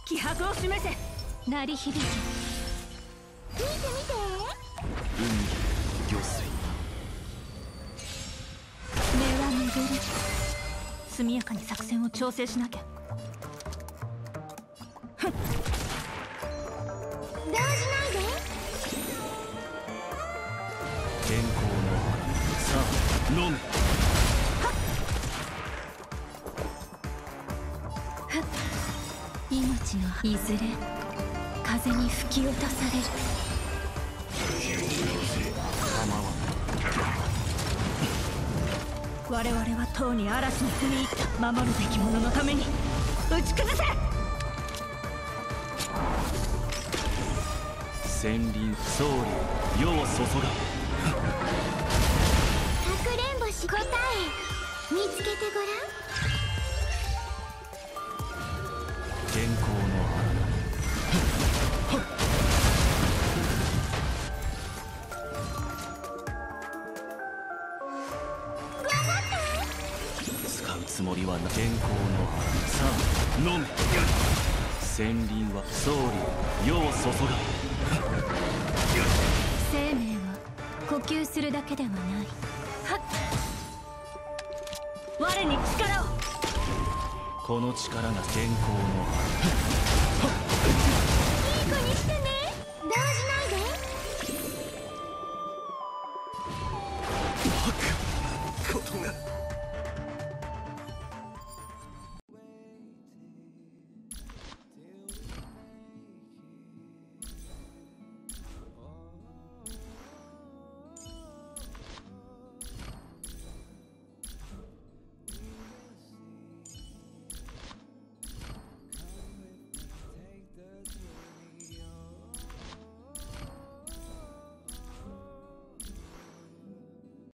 気迫を示せ。鳴り響け。 見て見て。 海魚水目は巡る。速やかに作戦を調整しなきゃ。 動じないで。 健康の花さあ飲め。 命のいずれ風に吹き落とされる。 構わない。 我々はとうに嵐に踏み入った。守るべき者のために打ち崩せ。 千輪総理世を注が。 かくれんぼし答え見つけてごらん。 健康の花使うつもりはな。健康の花さあ飲め。千輪は総理世を注が。 生命は呼吸するだけではない。はっ。我に力を。 この力が健康の花。